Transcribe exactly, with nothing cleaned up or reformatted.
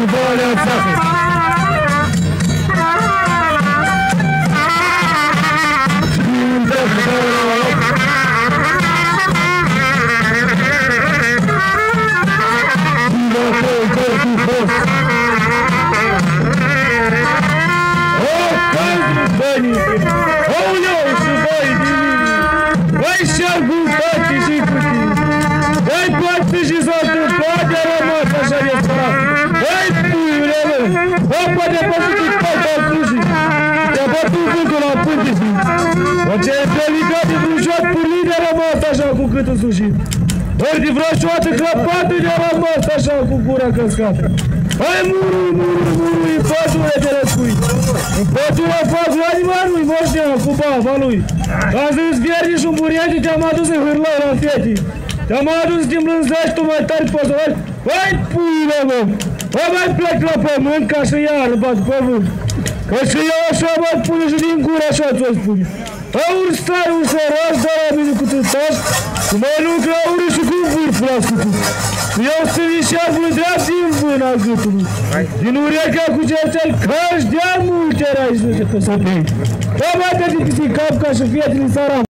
cu boalea în țapă. Aoleu, și băi, băi, și-au gultate și cu tine. Băi, poate și s-a întâmplat, de rămas așa de sparat. Băi, puiule, bă, bă, poate păsit cu toată al slujii. Te-a bătut vântul la punte, zi. Bă, ce-ai delicat de vreun șoat purlit de rămas așa cu câtul slujit. Ori de vreo șoată crăpată de rămas așa cu gura căscată. Hai, murui, murui, murui, în pădure de răspui. În pădure fac la nimănui, moșnea, cu baba lui. Am zis vierni și un buriete, te-am adus în hârlău la fete. Te-am adus din blânzești, tu mai tari poți să faci. Hai, puile, mă! Bă, mai plec la pământ ca să iară, bat pe vânt. Că și eu așa, mă, pune și din gură așa ți-o spune. Aur stai un săraș, dar la mine cu tătaș, cu mănânc la ură și cu vârful ascutit. Eu sunt nici arbul drept din vâna gâtului. Din urechea cu cercel, că-și dea multe rai să te păsătei. Bă, mai te-ai cap ca și fietele în țara.